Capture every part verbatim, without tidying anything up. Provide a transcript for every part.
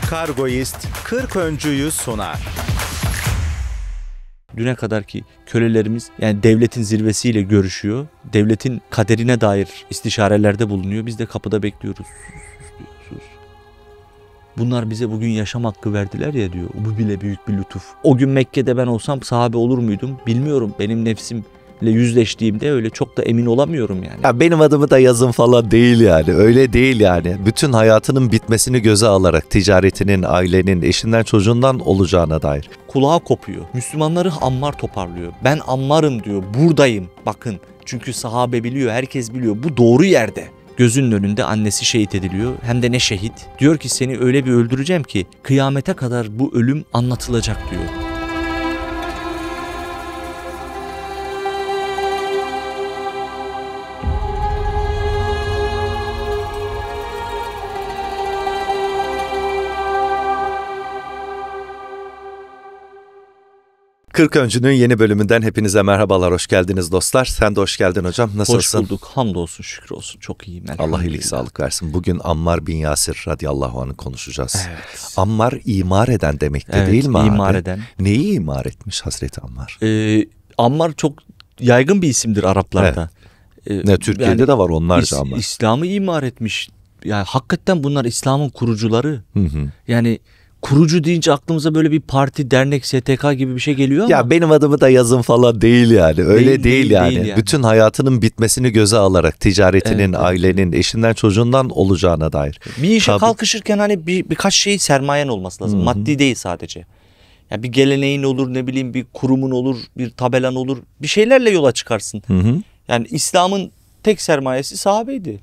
Kargoist kırk öncüyü sunar. Düne kadarki kölelerimiz yani devletin zirvesiyle görüşüyor. Devletin kaderine dair istişarelerde bulunuyor. Biz de kapıda bekliyoruz. Sus, sus, sus. Bunlar bize bugün yaşam hakkı verdiler ya diyor. Bu bile büyük bir lütuf. O gün Mekke'de ben olsam sahabe olur muydum? Bilmiyorum. Benim nefsimle yüzleştiğimde öyle çok da emin olamıyorum yani. Ya benim adımı da yazın falan değil yani. Öyle değil yani. Bütün hayatının bitmesini göze alarak ticaretinin, ailenin, eşinden çocuğundan olacağına dair. Kulağı kopuyor. Müslümanları Ammar toparlıyor. Ben Ammar'ım diyor. Buradayım. Bakın. Çünkü sahabe biliyor. Herkes biliyor. Bu doğru yerde. Gözünün önünde annesi şehit ediliyor. Hem de ne şehit. Diyor ki seni öyle bir öldüreceğim ki kıyamete kadar bu ölüm anlatılacak diyor. kırk öncünün yeni bölümünden hepinize merhabalar, hoş geldiniz dostlar. Sen de hoş geldin hocam. Nasılsın? Hoş bulduk. Hamdolsun, şükür olsun. Çok iyiyim. Allah iyilik sağlık versin. Bugün Ammar bin Yasir radıyallahu anh'ı konuşacağız. Evet. Ammar imar eden demekti Evet, değil mi abi? imar eden. Neyi imar etmiş Hazreti Ammar? Ee, Ammar çok yaygın bir isimdir Araplarda. Evet. Ee, ne Türkiye'de yani, de var onlarca is, Ammar. İslam'ı imar etmiş. Yani hakikaten bunlar İslam'ın kurucuları. Hı hı. Yani kurucu deyince aklımıza böyle bir parti, dernek, S T K gibi bir şey geliyor ama. Ya benim adımı da yazın falan değil yani. Öyle değil, değil, değil, yani. değil yani. Bütün hayatının bitmesini göze alarak ticaretinin, evet, ailenin, eşinden çocuğundan olacağına dair. Bir işe Tabii. kalkışırken hani bir, birkaç şey sermayen olması lazım. Hı-hı. Maddi değil sadece. Yani bir geleneğin olur, ne bileyim bir kurumun olur, bir tabelan olur. Bir şeylerle yola çıkarsın. Hı-hı. Yani İslam'ın tek sermayesi sahabeydi.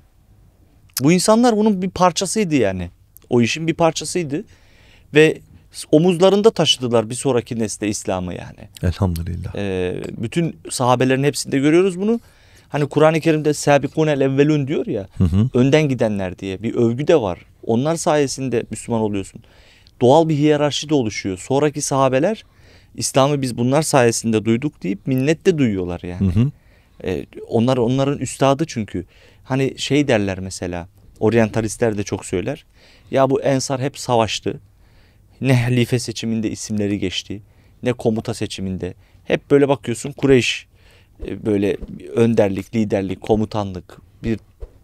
Bu insanlar bunun bir parçasıydı yani. O işin bir parçasıydı. Ve omuzlarında taşıdılar bir sonraki nesle İslam'ı yani. Elhamdülillah. Ee, bütün sahabelerin hepsinde görüyoruz bunu. Hani Kur'an-ı Kerim'de "Sâbikûnel evvelûn" diyor ya. Hı hı. Önden gidenler diye bir övgü de var. Onlar sayesinde Müslüman oluyorsun. Doğal bir hiyerarşi de oluşuyor. Sonraki sahabeler İslam'ı biz bunlar sayesinde duyduk deyip minnet de duyuyorlar yani. Hı hı. Ee, onlar onların üstadı çünkü. Hani şey derler mesela. Oryantalistler de çok söyler. Ya bu ensar hep savaştı. Ne halife seçiminde isimleri geçti, ne komuta seçiminde. Hep böyle bakıyorsun Kureyş böyle önderlik, liderlik, komutanlık, bir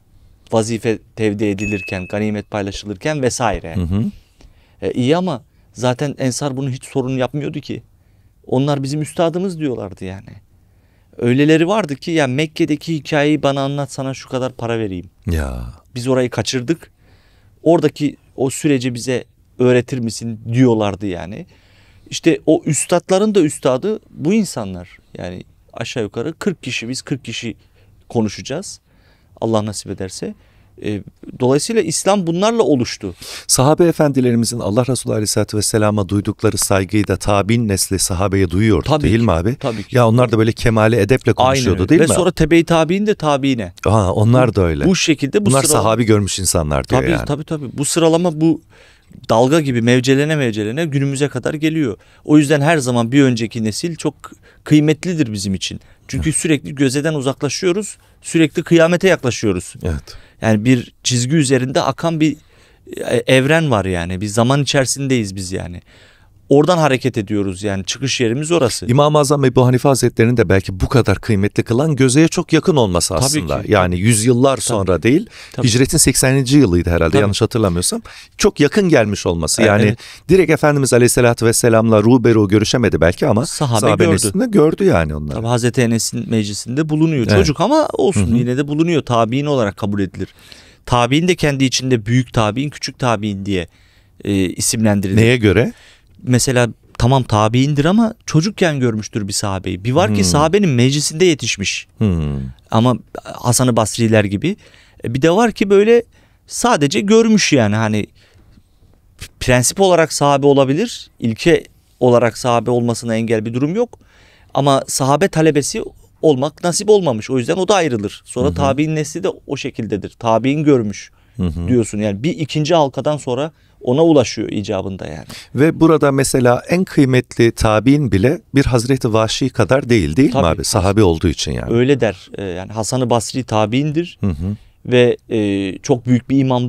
vazife tevdi edilirken, ganimet paylaşılırken vesaire. Hı hı. E, iyi ama zaten ensar bunu hiç sorun yapmıyordu ki. Onlar bizim üstadımız diyorlardı yani. Öyleleri vardı ki ya Mekke'deki hikayeyi bana anlat, sana şu kadar para vereyim. Ya. Biz orayı kaçırdık. Oradaki o süreci bize öğretir misin diyorlardı yani. İşte o üstadların da üstadı bu insanlar. Yani aşağı yukarı kırk kişi, biz kırk kişi konuşacağız. Allah nasip ederse. E, dolayısıyla İslam bunlarla oluştu. Sahabe efendilerimizin Allah Resulü Aleyhisselatü Vesselam'a duydukları saygıyı da tabi'in nesli sahabeye duyuyordu tabii değil ki, mi abi? Tabii ki. Ya onlar da böyle kemali edeple konuşuyordu değil Ve mi? Ve sonra tebe-i tabi'in de tabiine. Aa, onlar da öyle. Bu şekilde bu Bunlar sıralama... sahabi görmüş insanlar diyor tabii, yani. Tabii tabii. Bu sıralama bu dalga gibi mevcelene mevcelene günümüze kadar geliyor. O yüzden her zaman bir önceki nesil çok kıymetlidir bizim için. Çünkü evet, sürekli gözeden uzaklaşıyoruz. Sürekli kıyamete yaklaşıyoruz. Evet. Yani bir çizgi üzerinde akan bir evren var yani. Bir zaman içerisindeyiz biz yani. Oradan hareket ediyoruz yani. Çıkış yerimiz orası. İmam-ı Azam Ebu Hanife Hazretleri'nin de belki bu kadar kıymetli kılan gözeye çok yakın olması aslında. Tabii ki. Yani yüzyıllar tabii sonra değil. Tabii. Hicretin sekseninci yılıydı herhalde, tabii, yanlış hatırlamıyorsam. Çok yakın gelmiş olması. Yani evet, direkt Efendimiz Aleyhisselatü Vesselam'la ruberu görüşemedi belki ama sahabe, sahabe gördü. neslinde gördü yani onları. Tabii Hazreti Enes'in meclisinde bulunuyor. Evet. Çocuk ama olsun, hı-hı, yine de bulunuyor. Tabiin olarak kabul edilir. Tabiin de kendi içinde büyük tabiin, küçük tabiin diye e, isimlendirilir. Neye göre? Mesela tamam tabiindir ama çocukken görmüştür bir sahabeyi. Bir var hmm. ki sahabenin meclisinde yetişmiş. Hmm. Ama Hasan-ı Basri'ler gibi. Bir de var ki böyle sadece görmüş yani, hani prensip olarak sahabe olabilir. İlke olarak sahabe olmasına engel bir durum yok. Ama sahabe talebesi olmak nasip olmamış. O yüzden o da ayrılır. Sonra hı hı, tabiin nesli de o şekildedir. Tabiin görmüş, hı hı, diyorsun. Yani bir ikinci halkadan sonra ona ulaşıyor icabında yani. Ve burada mesela en kıymetli tabiin bile bir Hazreti Vahşi kadar değil değil tabii mi abi? Sahabe olduğu için yani. Öyle der. Yani Hasan-ı Basri tabiindir. Hı hı. Ve e, çok büyük bir imamdır.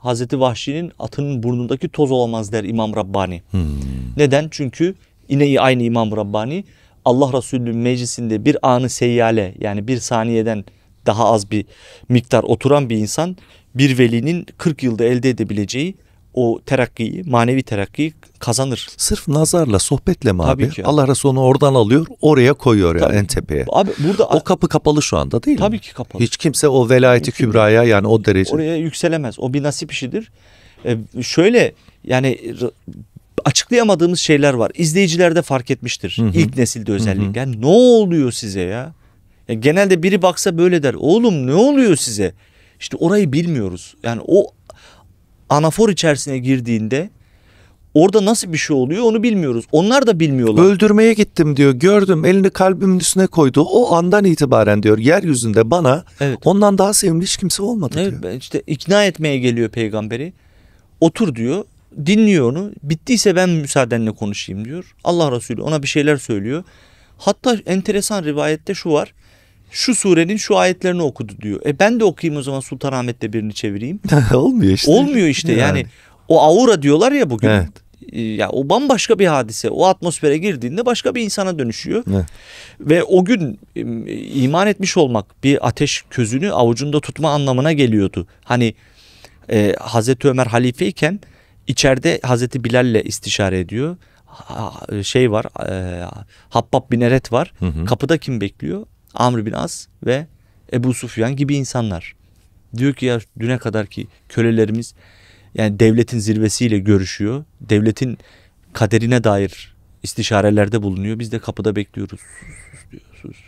Hazreti Vahşi'nin atının burnundaki toz olamaz der İmam Rabbani. Hmm. Neden? Çünkü yine aynı İmam Rabbani Allah Resulü'nün meclisinde bir anı seyyale, yani bir saniyeden daha az bir miktar oturan bir insan bir velinin kırk yılda elde edebileceği o terakkiyi, manevi terakkiyi kazanır. Sırf nazarla, sohbetle mi Tabii abi? ki. Allah Resulü onu oradan alıyor, oraya koyuyor ya, Tabii. en tepeye. Abi burada O kapı kapalı şu anda değil mi? tabii ki kapalı. Hiç kimse o velayeti Mümkün kübraya, yani o derece. Oraya yükselemez. O bir nasip işidir. Ee, şöyle yani r- açıklayamadığımız şeyler var. İzleyiciler de fark etmiştir. Hı hı. İlk nesilde özellikle. Hı hı. Yani ne oluyor size ya? Ya genelde biri baksa böyle der. Oğlum ne oluyor size? İşte orayı bilmiyoruz. Yani o anafor içerisine girdiğinde orada nasıl bir şey oluyor onu bilmiyoruz. Onlar da bilmiyorlar. Öldürmeye gittim diyor. Gördüm, elini kalbimin üstüne koydu. O andan itibaren diyor, yeryüzünde bana Evet. ondan daha sevimli hiç kimse olmadı Evet, diyor. ben işte ikna etmeye geliyor peygamberi. Otur diyor. Dinliyor onu. Bittiyse ben müsaadenle konuşayım diyor. Allah Resulü ona bir şeyler söylüyor. Hatta enteresan rivayette şu var. Şu surenin şu ayetlerini okudu diyor. E ben de okuyayım o zaman Sultanahmet'te birini çevireyim. Olmuyor işte. Olmuyor işte yani. O aura diyorlar ya bugün. Evet. E, Ya o bambaşka bir hadise. O atmosfere girdiğinde başka bir insana dönüşüyor. Evet. Ve o gün e, iman etmiş olmak bir ateş közünü avucunda tutma anlamına geliyordu. Hani e, Hazreti Ömer halifeyken içeride Hazreti Bilal'le istişare ediyor. Ha- Şey var, e, Habbab bin Eret var. Hı hı. Kapıda kim bekliyor? Amr bin As ve Ebu Sufyan gibi insanlar. Diyor ki ya düne kadar ki kölelerimiz yani devletin zirvesiyle görüşüyor. Devletin kaderine dair istişarelerde bulunuyor. Biz de kapıda bekliyoruz. Sus, sus diyor, sus.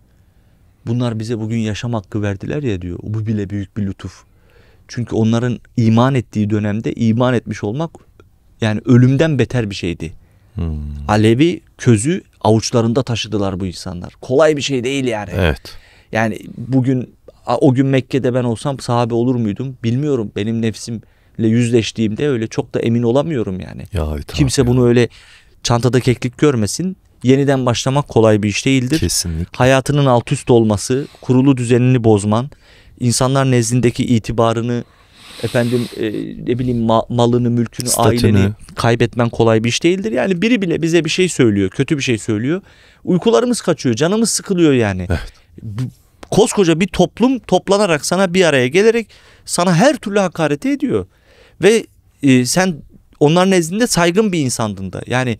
Bunlar bize bugün yaşam hakkı verdiler ya diyor. Bu bile büyük bir lütuf. Çünkü onların iman ettiği dönemde iman etmiş olmak yani ölümden beter bir şeydi. Hmm. Alevi közü avuçlarında taşıdılar bu insanlar. Kolay bir şey değil yani. Evet. Yani bugün o gün Mekke'de ben olsam sahabe olur muydum bilmiyorum. Benim nefsimle yüzleştiğimde öyle çok da emin olamıyorum yani. Ya, evet, Kimse abi. bunu öyle çantada keklik görmesin. Yeniden başlamak kolay bir iş değildir. Kesinlikle. Hayatının alt üst olması, kurulu düzenini bozman, insanlar nezdindeki itibarını, efendim e, ne bileyim ma- malını, mülkünü, Statünü. aileni kaybetmen kolay bir iş değildir. Yani biri bile bize bir şey söylüyor, kötü bir şey söylüyor. Uykularımız kaçıyor, canımız sıkılıyor yani. Evet. Bu- Koskoca bir toplum toplanarak sana bir araya gelerek sana her türlü hakareti ediyor. Ve e, sen onların nezdinde saygın bir insandın da. Yani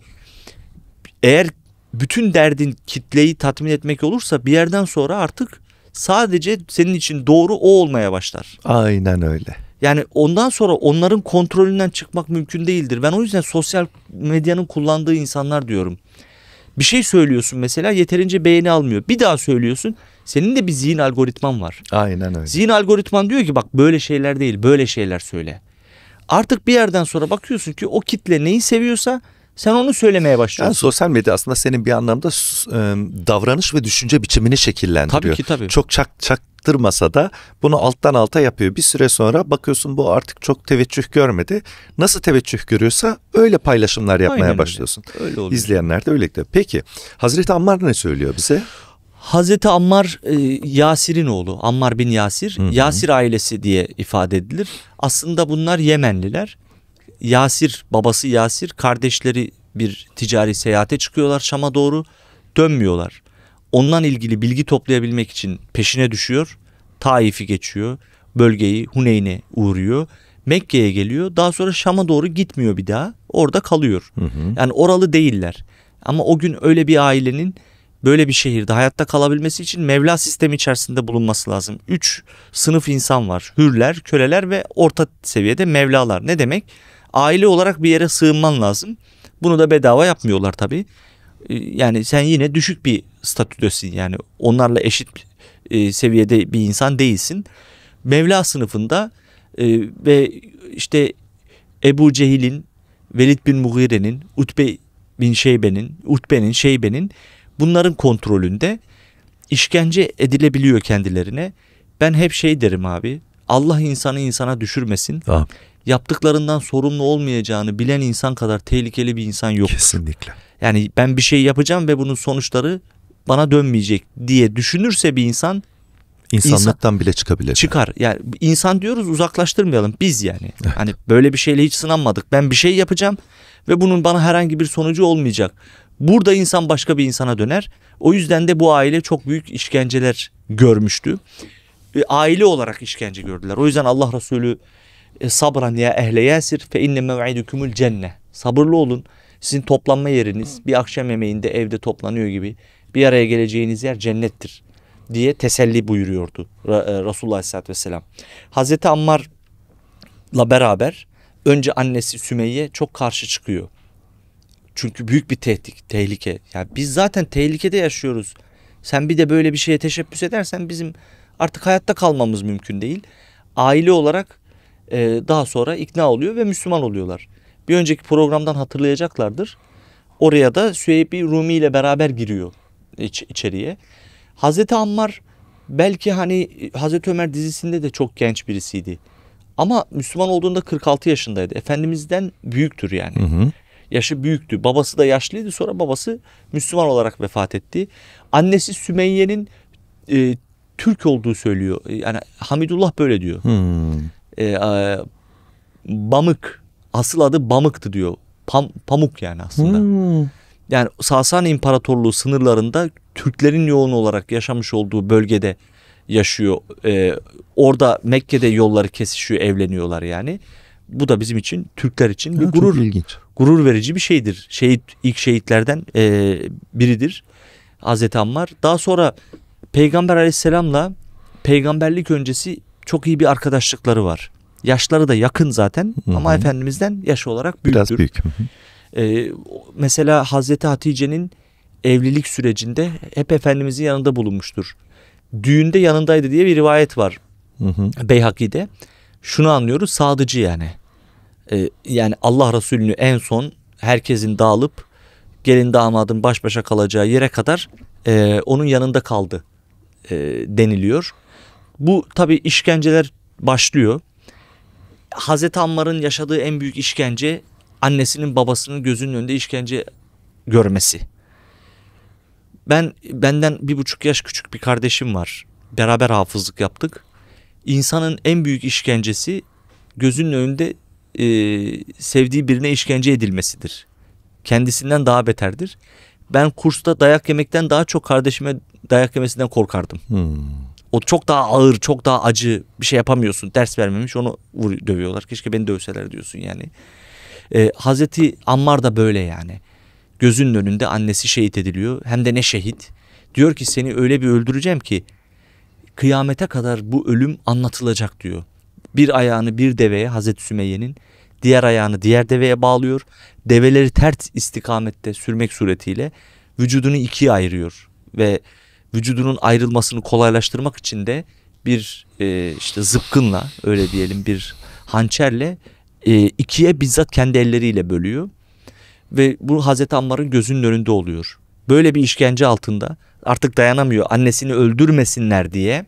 eğer bütün derdin kitleyi tatmin etmek olursa bir yerden sonra artık sadece senin için doğru o olmaya başlar. Aynen öyle. Yani ondan sonra onların kontrolünden çıkmak mümkün değildir. Ben o yüzden sosyal medyanın kullandığı insanlar diyorum. Bir şey söylüyorsun mesela yeterince beğeni almıyor. Bir daha söylüyorsun. Senin de bir zihin algoritman var. Aynen öyle. Zihin algoritman diyor ki bak böyle şeyler değil, böyle şeyler söyle. Artık bir yerden sonra bakıyorsun ki o kitle neyi seviyorsa sen onu söylemeye Yani başlıyorsun. sosyal medya aslında senin bir anlamda e, davranış ve düşünce biçimini şekillendiriyor. Tabii ki tabii. Çok çak çaktırmasa da bunu alttan alta yapıyor. Bir süre sonra bakıyorsun bu artık çok teveccüh görmedi. Nasıl teveccüh görüyorsa öyle paylaşımlar yapmaya Aynen öyle. başlıyorsun. Öyle oluyor. İzleyenler de öyle gidiyor. Peki Hazreti Ammar ne söylüyor bize? Hazreti Ammar e, Yasir'in oğlu. Ammar bin Yasir. Hı hı. Yasir ailesi diye ifade edilir. Aslında bunlar Yemenliler. Yasir, babası Yasir, kardeşleri bir ticari seyahate çıkıyorlar Şam'a doğru. Dönmüyorlar. Ondan ilgili bilgi toplayabilmek için peşine düşüyor. Taif'i geçiyor. Bölgeyi Huneyn'e uğruyor. Mekke'ye geliyor. Daha sonra Şam'a doğru gitmiyor bir daha. Orada kalıyor. Hı hı. Yani oralı değiller. Ama o gün öyle bir ailenin böyle bir şehirde hayatta kalabilmesi için Mevla sistemi içerisinde bulunması lazım. Üç sınıf insan var. Hürler, köleler ve orta seviyede Mevlalar. Ne demek? Aile olarak bir yere sığınman lazım. Bunu da bedava yapmıyorlar tabii. Ee, Yani sen yine düşük bir statüdesin. Yani onlarla eşit e, seviyede bir insan değilsin. Mevla sınıfında e, ve işte Ebu Cehil'in, Velid bin Mughire'nin, Utbe bin Şeybe'nin, Utbe'nin, Şeybe'nin bunların kontrolünde işkence edilebiliyor kendilerine. Ben hep şey derim abi. Allah insanı insana düşürmesin. Amin. Yaptıklarından sorumlu olmayacağını bilen insan kadar tehlikeli bir insan yok. Kesinlikle. Yani ben bir şey yapacağım ve bunun sonuçları bana dönmeyecek diye düşünürse bir insan İnsanlıktan bile çıkabilir. Çıkar. Yani insan diyoruz, uzaklaştırmayalım biz yani. Evet. Hani böyle bir şeyle hiç sınanmadık. Ben bir şey yapacağım ve bunun bana herhangi bir sonucu olmayacak. Burada insan başka bir insana döner. O yüzden de bu aile çok büyük işkenceler görmüştü. E, aile olarak işkence gördüler. O yüzden Allah Resulü e, sabran ya ehle yasir fe inne mev'idukumul cenne. Sabırlı olun. Sizin toplanma yeriniz bir akşam yemeğinde evde toplanıyor gibi bir araya geleceğiniz yer cennettir diye teselli buyuruyordu Resulullah Aleyhisselatü Vesselam. Hazreti Ammar'la beraber önce annesi Sümeyye çok karşı çıkıyor. Çünkü büyük bir tehdit, tehlike. Yani biz zaten tehlikede yaşıyoruz. Sen bir de böyle bir şeye teşebbüs edersen bizim artık hayatta kalmamız mümkün değil. Aile olarak e, daha sonra ikna oluyor ve Müslüman oluyorlar. Bir önceki programdan hatırlayacaklardır. Oraya da Süheyb-i Rumi ile beraber giriyor iç, içeriye. Hazreti Ammar belki hani Hazreti Ömer dizisinde de çok genç birisiydi. Ama Müslüman olduğunda kırk altı yaşındaydı. Efendimiz'den büyüktür yani. Hı hı. Yaşı büyüktü. Babası da yaşlıydı. Sonra babası Müslüman olarak vefat etti. Annesi Sümeyye'nin e, Türk olduğu söylüyor. Yani Hamidullah böyle diyor. Hmm. E, e, Bamık. Asıl adı Bamık'tı diyor. Pam, pamuk yani aslında. Hmm. Yani Sasani İmparatorluğu sınırlarında Türklerin yoğun olarak yaşamış olduğu bölgede yaşıyor. Ee, orada Mekke'de yolları kesişiyor, evleniyorlar yani. Bu da bizim için, Türkler için bir ha, gurur gurur verici bir şeydir. Şehit, ilk şehitlerden e, biridir Hazreti Ammar. Daha sonra Peygamber Aleyhisselam'la peygamberlik öncesi çok iyi bir arkadaşlıkları var. Yaşları da yakın zaten, hı hı, ama Efendimiz'den yaş olarak büyüktür. Biraz büyük. Hı hı. Ee, mesela Hazreti Hatice'nin evlilik sürecinde hep Efendimiz'in yanında bulunmuştur. Düğünde yanındaydı diye bir rivayet var. Hı hı. Beyhaki'de. Şunu anlıyoruz, sadıcı yani. Ee, yani Allah Resulü'nü en son herkesin dağılıp gelin damadın baş başa kalacağı yere kadar e, onun yanında kaldı e, deniliyor. Bu tabii işkenceler başlıyor. Hazreti Ammar'ın yaşadığı en büyük işkence annesinin babasının gözünün önünde işkence görmesi. Ben benden bir buçuk yaş küçük bir kardeşim var. Beraber hafızlık yaptık. İnsanın en büyük işkencesi gözünün önünde e, sevdiği birine işkence edilmesidir. Kendisinden daha beterdir. Ben kursta dayak yemekten daha çok kardeşime dayak yemesinden korkardım. Hmm. O çok daha ağır, çok daha acı, bir şey yapamıyorsun. Ders vermemiş, onu vur, dövüyorlar. Keşke beni dövseler diyorsun yani. Ee, Hazreti Ammar da böyle yani. Gözünün önünde annesi şehit ediliyor. Hem de ne şehit. Diyor ki seni öyle bir öldüreceğim ki kıyamete kadar bu ölüm anlatılacak diyor. Bir ayağını bir deveye, Hazreti Sümeyye'nin, diğer ayağını diğer deveye bağlıyor. Develeri ters istikamette sürmek suretiyle vücudunu ikiye ayırıyor. Ve vücudunun ayrılmasını kolaylaştırmak için de bir e, işte zıpkınla, öyle diyelim, bir hançerle e, ikiye bizzat kendi elleriyle bölüyor. Ve bu Hazreti Ammar'ın gözünün önünde oluyor. Böyle bir işkence altında artık dayanamıyor, annesini öldürmesinler diye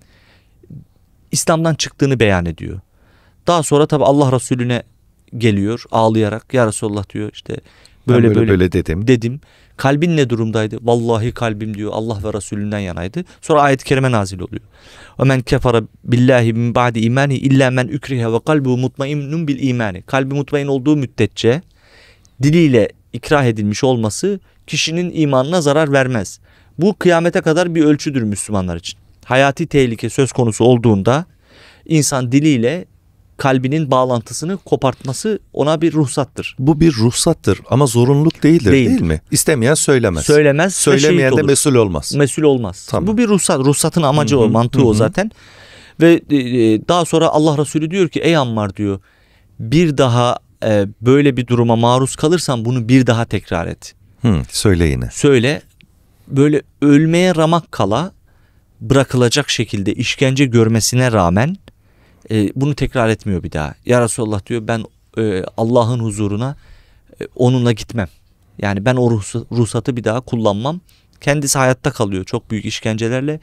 İslam'dan çıktığını beyan ediyor. Daha sonra tabi Allah Resulüne geliyor ağlayarak, ya Resulullah diyor, işte böyle böyle, böyle, böyle dedim. dedim. Kalbin ne durumdaydı? Vallahi kalbim diyor Allah ve Resulünden yanaydı. Sonra ayet-i kerime nazil oluyor. Ve men kefara billahi min ba'di imani illa men ukriha ve kalbu mutmainnun bil imani. Kalbi mutmain olduğu müddetçe diliyle ikrah edilmiş olması kişinin imanına zarar vermez. Bu kıyamete kadar bir ölçüdür Müslümanlar için. Hayati tehlike söz konusu olduğunda insan diliyle kalbinin bağlantısını kopartması ona bir ruhsattır. Bu bir ruhsattır ama zorunluluk değildir, değil, değil mi? İstemeyen söylemez. Söylemez. Söylemeyen de mesul olmaz. Mesul olmaz. Tamam. Bu bir ruhsat. Ruhsatın amacı, hı-hı, o, mantığı, hı-hı, o zaten. Ve daha sonra Allah Resulü diyor ki ey Ammar diyor, bir daha e, böyle bir duruma maruz kalırsan bunu bir daha tekrar et. Hı, söyle yine. Söyle. Böyle ölmeye ramak kala bırakılacak şekilde işkence görmesine rağmen e, bunu tekrar etmiyor bir daha. Ya Resulallah diyor, ben e, Allah'ın huzuruna e, onunla gitmem. Yani ben o ruhsatı bir daha kullanmam. Kendisi hayatta kalıyor çok büyük işkencelerle.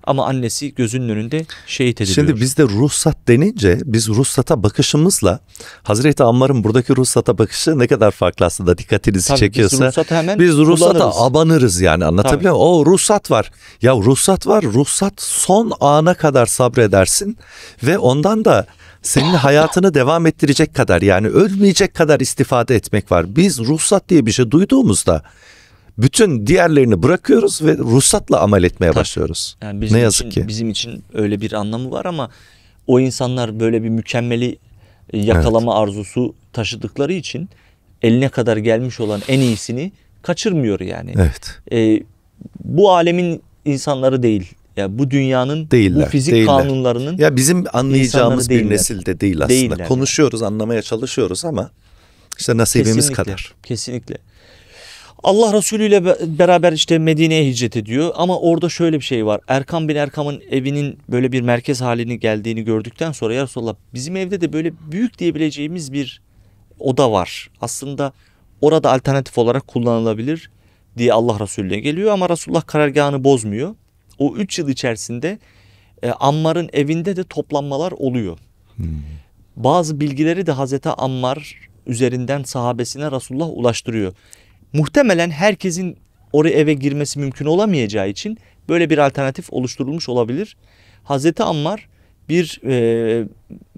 Ama annesi gözünün önünde şehit ediliyor. Şimdi bizde ruhsat denince biz ruhsata bakışımızla Hazreti Ammar'ın buradaki ruhsata bakışı ne kadar farklı aslında, dikkatinizi Tabii çekiyorsa. Biz ruhsata, hemen biz ruhsata kullanırız. abanırız yani, anlatabiliyor muyum? O ruhsat var. Ya ruhsat var. Ruhsat son ana kadar sabredersin ve ondan da senin hayatını devam ettirecek kadar, yani ölmeyecek kadar istifade etmek var. Biz ruhsat diye bir şey duyduğumuzda bütün diğerlerini bırakıyoruz ve ruhsatla amel etmeye Tabii. başlıyoruz. Yani bizim ne yazık için, ki. Bizim için öyle bir anlamı var ama o insanlar böyle bir mükemmeli yakalama evet. arzusu taşıdıkları için eline kadar gelmiş olan en iyisini kaçırmıyor yani. Evet. Ee, bu alemin insanları değil. Ya bu dünyanın değiller, bu fizik değiller. kanunlarının ya bizim anlayacağımız bir değiller. nesilde değil aslında. Değiller Konuşuyoruz, yani. Anlamaya çalışıyoruz ama işte nasibimiz kesinlikle, kadar. Kesinlikle. Allah Resulü ile beraber işte Medine'ye hicret ediyor ama orada şöyle bir şey var. Erkam bin Erkam'ın evinin böyle bir merkez halini geldiğini gördükten sonra ya Resulallah, bizim evde de böyle büyük diyebileceğimiz bir oda var. Aslında orada alternatif olarak kullanılabilir diye Allah Resulü'ne geliyor ama Resulullah karargahını bozmuyor. O üç yıl içerisinde e, Ammar'ın evinde de toplanmalar oluyor. Hmm. Bazı bilgileri de Hazreti Ammar üzerinden sahabesine Resulullah ulaştırıyor. Muhtemelen herkesin oraya eve girmesi mümkün olamayacağı için böyle bir alternatif oluşturulmuş olabilir. Hazreti Ammar bir e,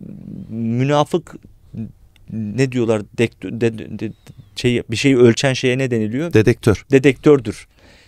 münafık, ne diyorlar, dek, de, de, de, şey, bir şeyi ölçen şeye ne deniliyor? Dedektör. Dedektördür.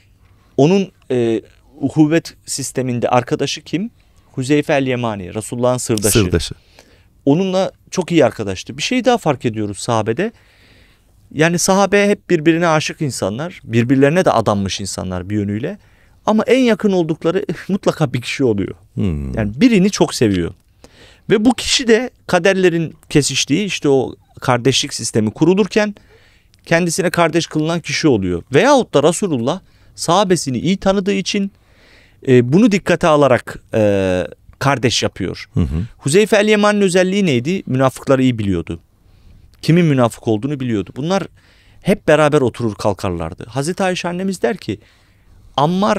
Onun e, uhuvvet sisteminde arkadaşı kim? Huzeyfe el-Yemani, Resulullah'ın sırdaşı. Sırdaşı. Onunla çok iyi arkadaştı. Bir şey daha fark ediyoruz sahabede. Yani sahabe hep birbirine aşık insanlar, birbirlerine de adanmış insanlar bir yönüyle. Ama en yakın oldukları mutlaka bir kişi oluyor. Hmm. Yani birini çok seviyor. Ve bu kişi de kaderlerin kesiştiği işte o kardeşlik sistemi kurulurken kendisine kardeş kılınan kişi oluyor. Veyahut da Resulullah sahabesini iyi tanıdığı için e, bunu dikkate alarak e, kardeş yapıyor. Hı hı. Huzeyfe el-Yemani'nin özelliği neydi? Münafıkları iyi biliyordu. Kimin münafık olduğunu biliyordu. Bunlar hep beraber oturur kalkarlardı. Hazreti Ayşe annemiz der ki Ammar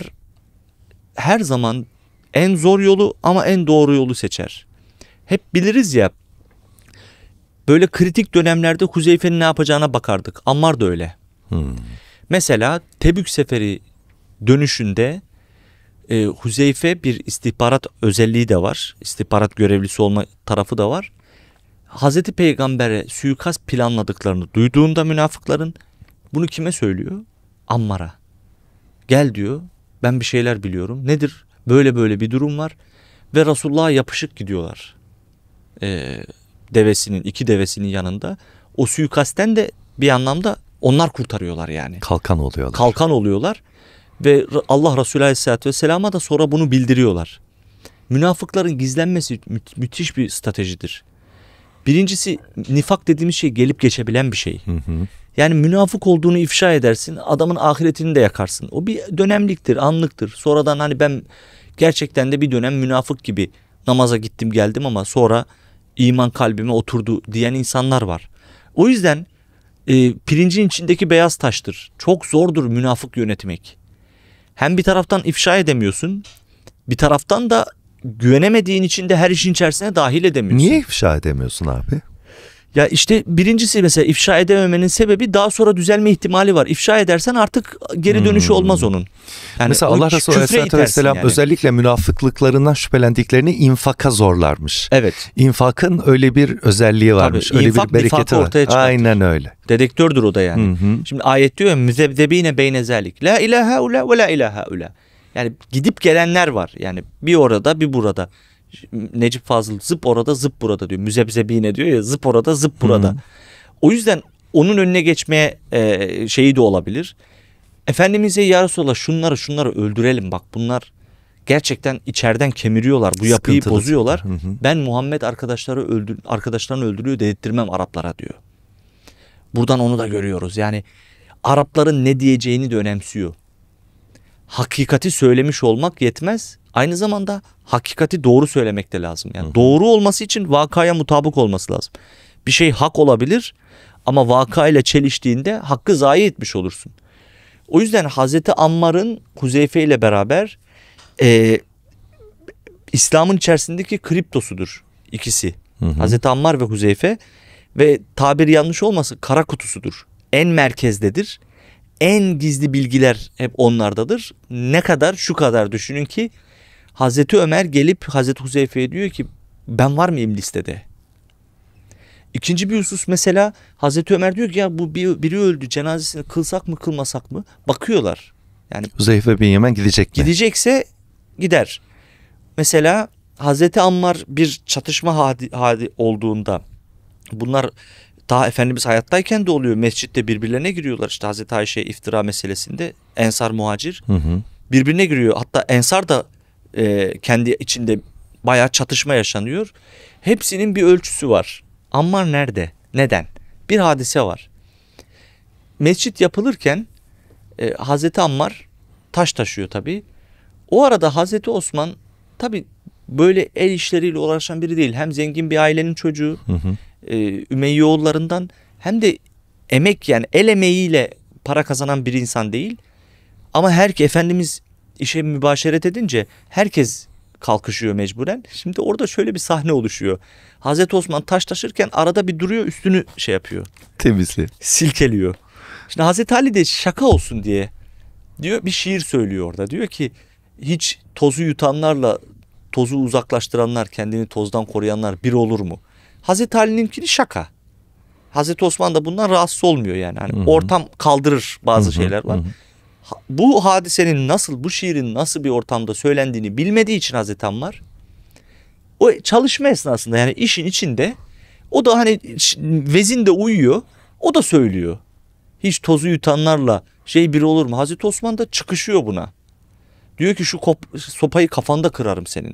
her zaman en zor yolu ama en doğru yolu seçer. Hep biliriz ya, böyle kritik dönemlerde Huzeyfe'nin ne yapacağına bakardık. Ammar da öyle. Hmm. Mesela Tebük seferi dönüşünde e, Huzeyfe bir istihbarat özelliği de var. İstihbarat görevlisi olma tarafı da var. Hazreti Peygamber'e suikast planladıklarını duyduğunda münafıkların bunu kime söylüyor? Ammar'a. Gel diyor, ben bir şeyler biliyorum. Nedir? Böyle böyle bir durum var. Ve Resulullah'a yapışık gidiyorlar. Ee, devesinin, iki devesinin yanında. O suikastten de bir anlamda onlar kurtarıyorlar yani. Kalkan oluyorlar. Kalkan oluyorlar. Ve Allah Resulü Aleyhisselatü Vesselam'a da sonra bunu bildiriyorlar. Münafıkların gizlenmesi mü- müthiş bir stratejidir. Birincisi, nifak dediğimiz şey gelip geçebilen bir şey. Hı hı. Yani münafık olduğunu ifşa edersin, adamın ahiretini de yakarsın. O bir dönemliktir, anlıktır. Sonradan hani ben gerçekten de bir dönem münafık gibi namaza gittim geldim ama sonra iman kalbime oturdu diyen insanlar var. O yüzden e, pirincin içindeki beyaz taştır. Çok zordur münafık yönetmek. Hem bir taraftan ifşa edemiyorsun, bir taraftan da güvenemediğin için de her işin içerisine dahil edemiyorsun. Niye ifşa edemiyorsun abi? Ya işte birincisi, mesela ifşa edememenin sebebi daha sonra düzelme ihtimali var. İfşa edersen artık geri dönüşü hmm. olmaz onun. Yani mesela Allah Resulü Aleyhisselatü Vesselam yani. Özellikle münafıklıklarından şüphelendiklerini infaka zorlarmış. Evet. İnfakın öyle bir özelliği varmış. Tabii, öyle infak, bir bereketi var. Aynen öyle. Dedektördür o da yani. Hı hı. Şimdi ayet diyor ya, müzebzebine beyne zalik. La ilahe ula ve la ilahe ula. Yani gidip gelenler var. Yani bir orada bir burada. Necip Fazıl zıp orada zıp burada diyor. Müzebzebine diyor ya, zıp orada zıp burada. Hı. O yüzden onun önüne geçmeye e, şeyi de olabilir. Efendimiz'e ya Resulallah şunları şunları öldürelim, bak bunlar gerçekten içeriden kemiriyorlar, bu yapıyı sıkıntılı bozuyorlar. Hı hı. Ben Muhammed arkadaşları öldür arkadaşlarını öldürüyor dedirtmem Araplara diyor. Buradan onu da görüyoruz. Yani Arapların ne diyeceğini de önemsiyor. Hakikati söylemiş olmak yetmez. Aynı zamanda hakikati doğru söylemek de lazım. Yani hı hı. Doğru olması için vakaya mutabık olması lazım. Bir şey hak olabilir ama vakayla çeliştiğinde hakkı zayi etmiş olursun. O yüzden Hazreti Ammar'ın Huzeyfe ile beraber e, İslam'ın içerisindeki kriptosudur ikisi. Hı hı. Hazreti Ammar ve Huzeyfe ve tabiri yanlış olmasın kara kutusudur. En merkezdedir. En gizli bilgiler hep onlardadır. Ne kadar? Şu kadar düşünün ki Hazreti Ömer gelip Hazreti Huzeyfe'ye diyor ki ben var mıyım listede? İkinci bir husus mesela Hazreti Ömer diyor ki ya bu bir, biri öldü cenazesini kılsak mı kılmasak mı? Bakıyorlar. Yani Huzeyfe bin Yemen gidecek mi? gidecekse gider. Mesela Hazreti Ammar bir çatışma hadi, hadi olduğunda bunlar daha Efendimiz hayattayken de oluyor. Mescitte birbirlerine giriyorlar. İşte Hazreti Ayşe iftira meselesinde Ensar muhacir Hı hı. birbirine giriyor. Hatta Ensar da e, kendi içinde bayağı çatışma yaşanıyor. Hepsinin bir ölçüsü var. Ammar nerede? Neden? Bir hadise var. Mescit yapılırken e, Hazreti Ammar taş taşıyor tabii. O arada Hazreti Osman tabii böyle el işleriyle uğraşan biri değil. Hem zengin bir ailenin çocuğu, Hı hı. e, Ümeyyoğullarından hem de emek yani el emeğiyle para kazanan bir insan değil. Ama her ki Efendimiz işe mübaşeret edince herkes kalkışıyor mecburen. Şimdi orada şöyle bir sahne oluşuyor. Hazreti Osman taş taşırken arada bir duruyor üstünü şey yapıyor. Temizli. Silkeliyor. Şimdi Hazreti Ali de şaka olsun diye diyor bir şiir söylüyor orada. Diyor ki hiç tozu yutanlarla tozu uzaklaştıranlar kendini tozdan koruyanlar bir olur mu? Hazreti Ali'ninkini şaka. Hazreti Osman da bundan rahatsız olmuyor yani. Hani Hı hı. ortam kaldırır bazı Hı hı, şeyler var. hı hı. Ha- Bu hadisenin nasıl bu şiirin nasıl bir ortamda söylendiğini bilmediği için Hazreti Ammar o çalışma esnasında yani işin içinde o da hani ş- vezinde uyuyor o da söylüyor. Hiç tozu yutanlarla şey biri olur mu? Hazreti Osman da çıkışıyor buna. Diyor ki şu kop- sopayı kafanda kırarım senin.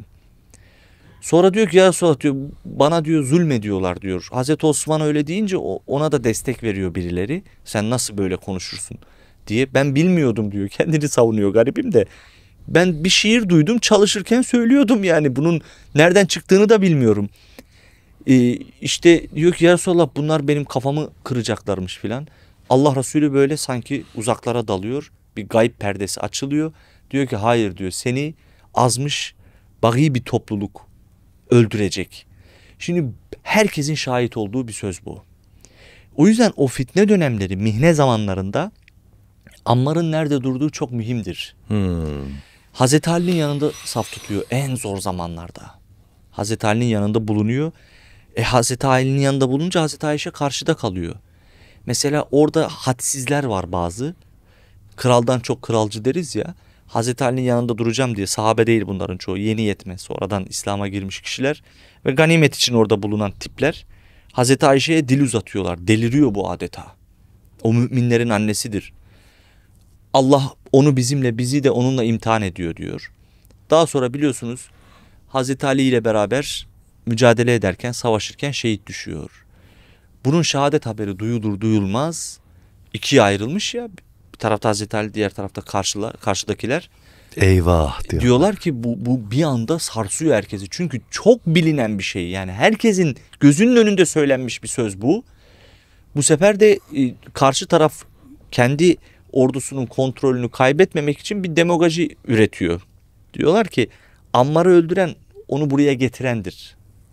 Sonra diyor ki ya Resulallah diyor bana diyor zulmediyorlar diyor. Hazreti Osman öyle deyince o- ona da destek veriyor birileri. Sen nasıl böyle konuşursun diye. Ben bilmiyordum diyor. Kendini savunuyor garibim de. Ben bir şiir duydum çalışırken söylüyordum yani. Bunun nereden çıktığını da bilmiyorum. Ee, işte diyor ki ya Resulallah bunlar benim kafamı kıracaklarmış filan. Allah Resulü böyle sanki uzaklara dalıyor. Bir gayb perdesi açılıyor. Diyor ki hayır diyor seni azmış bagi bir topluluk öldürecek. Şimdi herkesin şahit olduğu bir söz bu. O yüzden o fitne dönemleri, mihne zamanlarında Ammar'ın nerede durduğu çok mühimdir. Hmm. Hazreti Ali'nin yanında saf tutuyor en zor zamanlarda. Hazreti Ali'nin yanında bulunuyor. E Hazreti Ali'nin yanında bulunca Hazreti Ayşe karşıda kalıyor. Mesela orada hadsizler var bazı. Kraldan çok kralcı deriz ya. Hazreti Ali'nin yanında duracağım diye sahabe değil bunların çoğu yeni yetme sonradan İslam'a girmiş kişiler ve ganimet için orada bulunan tipler Hazreti Ayşe'ye dil uzatıyorlar. Deliriyor bu adeta. O müminlerin annesidir. Allah onu bizimle bizi de onunla imtihan ediyor diyor. Daha sonra biliyorsunuz Hazreti Ali ile beraber mücadele ederken savaşırken şehit düşüyor. Bunun şehadet haberi duyulur duyulmaz ikiye ayrılmış ya. Bir tarafta Hazreti Ali diğer tarafta karşılar, karşıdakiler. Eyvah diyor. Diyorlar ki bu, bu bir anda sarsıyor herkesi. Çünkü çok bilinen bir şey. Yani herkesin gözünün önünde söylenmiş bir söz bu. Bu sefer de e, karşı taraf kendi ordusunun kontrolünü kaybetmemek için bir demagoji üretiyor. Diyorlar ki Ammar'ı öldüren onu buraya getirendir.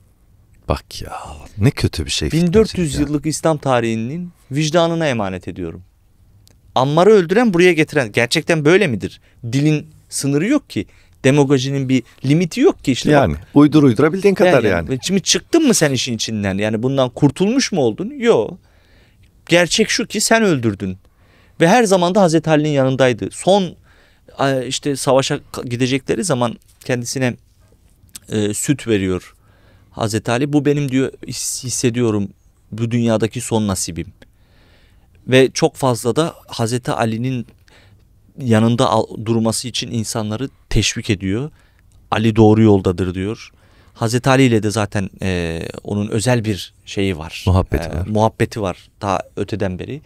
Bak ya ne kötü bir şey. bin dört yüz fitnecilik ya. yıllık İslam tarihinin vicdanına emanet ediyorum. Ammar'ı öldüren buraya getiren. Gerçekten böyle midir? Dilin sınırı yok ki. Demagojinin bir limiti yok ki. İşte Yani bak, uydur uydurabildiğin kadar yani. yani. Şimdi çıktın mı sen işin içinden? Yani bundan kurtulmuş mu oldun? Yok. Gerçek şu ki sen öldürdün. Ve her zaman da Hazreti Ali'nin yanındaydı. Son işte savaşa gidecekleri zaman kendisine e, süt veriyor Hazreti Ali. Bu benim diyor hissediyorum bu dünyadaki son nasibim. Ve çok fazla da Hazreti Ali'nin yanında durması için insanları teşvik ediyor. Ali doğru yoldadır diyor. Hazreti Ali ile de zaten e, onun özel bir şeyi var. Muhabbeti e, var. Muhabbeti var ta öteden beri.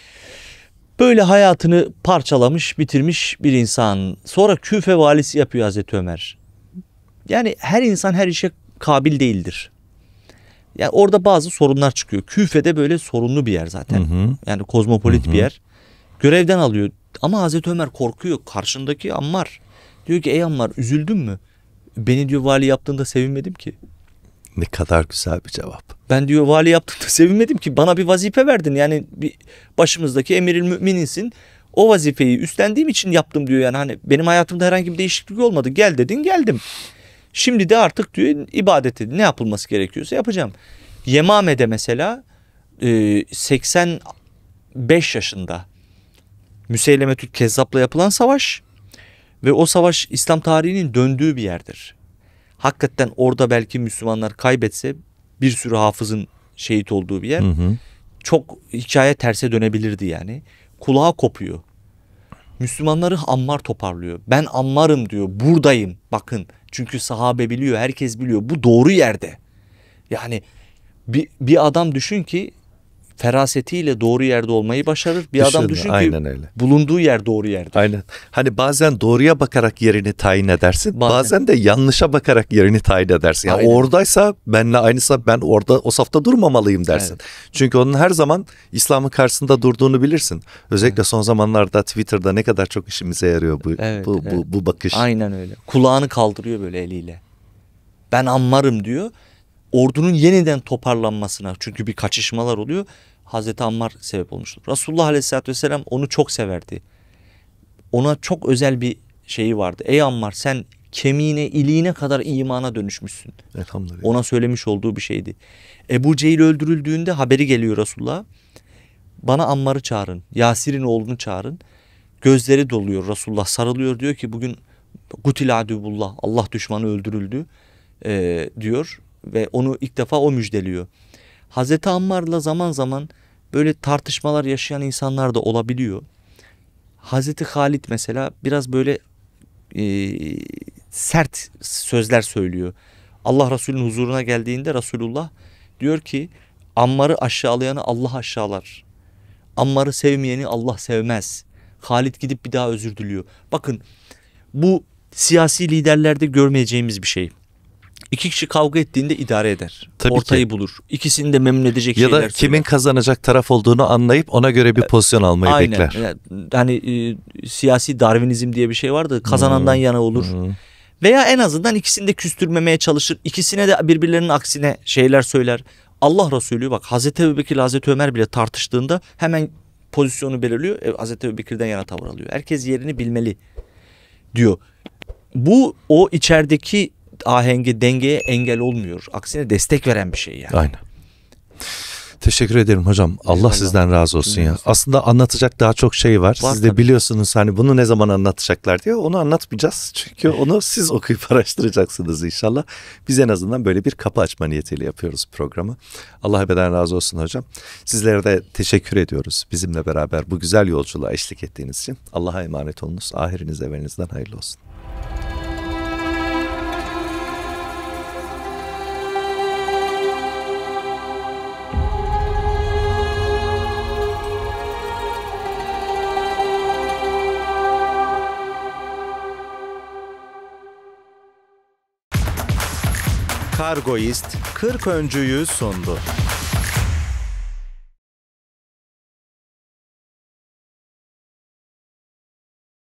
Böyle hayatını parçalamış, bitirmiş bir insan. Sonra Küfe valisi yapıyor Hazreti Ömer. Yani her insan her işe kabil değildir. Yani orada bazı sorunlar çıkıyor. Küfe'de böyle sorunlu bir yer zaten. Hı hı. Yani kozmopolit Hı hı. bir yer. Görevden alıyor. Ama Hazreti Ömer korkuyor. Karşındaki Ammar. Diyor ki ey Ammar üzüldün mü? Beni diyor vali yaptığında sevinmedim ki. Ne kadar güzel bir cevap. Ben diyor vali yaptığında sevinmedim ki. Bana bir vazife verdin. Yani bir başımızdaki emiril mümininsin. O vazifeyi üstlendiğim için yaptım diyor. Yani hani benim hayatımda herhangi bir değişiklik olmadı. Gel dedin, geldim. Şimdi de artık diyor ibadeti ne yapılması gerekiyorsa yapacağım. Yemame'de mesela seksen beş yaşında Müseylemetül Kezzap'la yapılan savaş ve o savaş İslam tarihinin döndüğü bir yerdir. Hakikaten orada belki Müslümanlar kaybetse bir sürü hafızın şehit olduğu bir yer. Hı hı. Çok hikaye terse dönebilirdi yani. Kulağı kopuyor. Müslümanları Ammar toparlıyor. Ben Ammar'ım diyor. Buradayım. Bakın. Çünkü sahabe biliyor. Herkes biliyor. Bu doğru yerde. Yani bir, bir adam düşün ki ferasetiyle doğru yerde olmayı başarır. Bir düşün, adam düşün ki öyle. Bulunduğu yer doğru yerde. Aynen. Hani bazen doğruya bakarak yerini tayin edersin. Bazen, bazen de yanlışa bakarak yerini tayin edersin. Yani oradaysa benle aynısa ben orada o safta durmamalıyım dersin. Evet. Çünkü onun her zaman İslam'ın karşısında durduğunu bilirsin. Özellikle evet. son zamanlarda Twitter'da ne kadar çok işimize yarıyor bu evet, bu, evet. bu bu bakış. Aynen öyle. Kulağını kaldırıyor böyle eliyle. Ben Ammar'ım diyor. Ordunun yeniden toparlanmasına, çünkü bir kaçışmalar oluyor, Hazreti Ammar sebep olmuştur. Resulullah Aleyhisselatü Vesselam onu çok severdi. Ona çok özel bir şeyi vardı. Ey Ammar, sen kemiğine, iliğine kadar imana dönüşmüşsün. Elhamdülillah. Ona söylemiş olduğu bir şeydi. Ebu Cehil öldürüldüğünde haberi geliyor Resulullah'a. Bana Ammar'ı çağırın. Yasir'in oğlunu çağırın. Gözleri doluyor. Resulullah sarılıyor, diyor ki bugün Gutil adübullah, Allah düşmanı öldürüldü e, diyor. Ve onu ilk defa o müjdeliyor. Hazreti Ammar'la zaman zaman böyle tartışmalar yaşayan insanlar da olabiliyor. Hazreti Halid mesela biraz böyle e, sert sözler söylüyor. Allah Resulü'nün huzuruna geldiğinde Resulullah diyor ki Ammar'ı aşağılayanı Allah aşağılar. Ammar'ı sevmeyeni Allah sevmez. Halid gidip bir daha özür diliyor. Bakın bu siyasi liderlerde görmeyeceğimiz bir şey. İki kişi kavga ettiğinde idare eder. Tabii Ortayı ki. bulur. İkisini de memnun edecek ya şeyler söyler. Ya da kimin kazanacak taraf olduğunu anlayıp ona göre bir pozisyon almayı Aynen. bekler. Yani, hani e, siyasi Darwinizm diye bir şey vardı. Kazanandan hmm. yana olur. Hmm. Veya en azından ikisini de küstürmemeye çalışır. İkisine de birbirlerinin aksine şeyler söyler. Allah Resulü bak Hazreti Ebubekir, Hazreti Ömer bile tartıştığında hemen pozisyonu belirliyor. E, Hazreti Ebubekir'den yana tavır alıyor. Herkes yerini bilmeli diyor. Bu o içerideki ahenge, dengeye engel olmuyor. Aksine destek veren bir şey yani. Aynen. Teşekkür ederim hocam. Allah, Allah sizden razı olsun ya. Aslında anlatacak daha çok şey var. var Siz de tabii. biliyorsunuz hani bunu ne zaman anlatacaklar diye. Onu anlatmayacağız. Çünkü onu siz okuyup araştıracaksınız inşallah. Biz en azından böyle bir kapı açma niyetiyle yapıyoruz programı. Allah ebeden razı olsun hocam. Sizlere de teşekkür ediyoruz. Bizimle beraber bu güzel yolculuğa eşlik ettiğiniz için. Allah'a emanet olunuz. Ahiriniz evvelinizden hayırlı olsun. Kargoist kırk öncüyü sundu.